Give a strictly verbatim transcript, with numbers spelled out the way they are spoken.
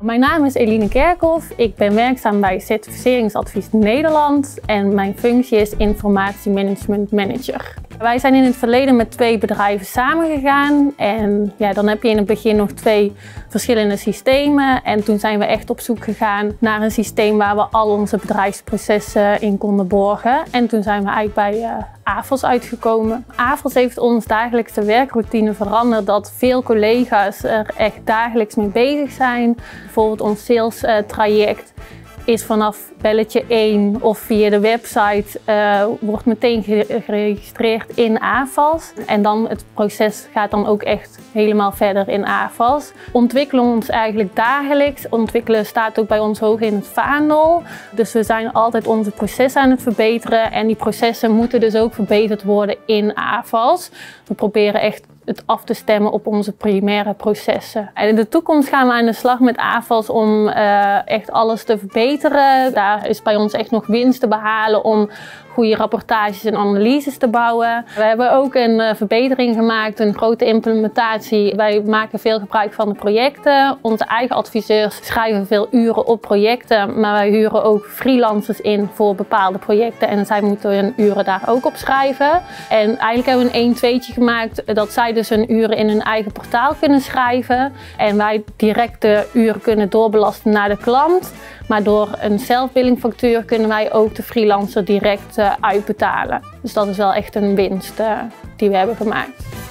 Mijn naam is Eline Kerkhoff. Ik ben werkzaam bij Certificeringsadvies Nederland en mijn functie is Informatiemanagement Manager. Wij zijn in het verleden met twee bedrijven samengegaan en ja, dan heb je in het begin nog twee verschillende systemen. En toen zijn we echt op zoek gegaan naar een systeem waar we al onze bedrijfsprocessen in konden borgen. En toen zijn we eigenlijk bij uh, AFOS uitgekomen. AFOS heeft ons dagelijkse werkroutine veranderd dat veel collega's er echt dagelijks mee bezig zijn. Bijvoorbeeld ons sales uh, traject is vanaf belletje één of via de website uh, wordt meteen geregistreerd in AFAS. En dan het proces gaat dan ook echt helemaal verder in AFAS. Ontwikkelen ons eigenlijk dagelijks. Ontwikkelen staat ook bij ons hoog in het vaandel. Dus we zijn altijd onze processen aan het verbeteren. En die processen moeten dus ook verbeterd worden in AFAS. We proberen echt het af te stemmen op onze primaire processen. En in de toekomst gaan we aan de slag met AFAS om uh, echt alles te verbeteren. Daar is bij ons echt nog winst te behalen om goede rapportages en analyses te bouwen. We hebben ook een uh, verbetering gemaakt, een grote implementatie. Wij maken veel gebruik van de projecten. Onze eigen adviseurs schrijven veel uren op projecten, maar wij huren ook freelancers in voor bepaalde projecten en zij moeten hun uren daar ook op schrijven. En eigenlijk hebben we een één tweetje gemaakt dat zij dus hun uren in hun eigen portaal kunnen schrijven en wij direct de uren kunnen doorbelasten naar de klant. Maar door een zelfbillingfactuur kunnen wij ook de freelancer direct uh, uitbetalen. Dus dat is wel echt een winst uh, die we hebben gemaakt.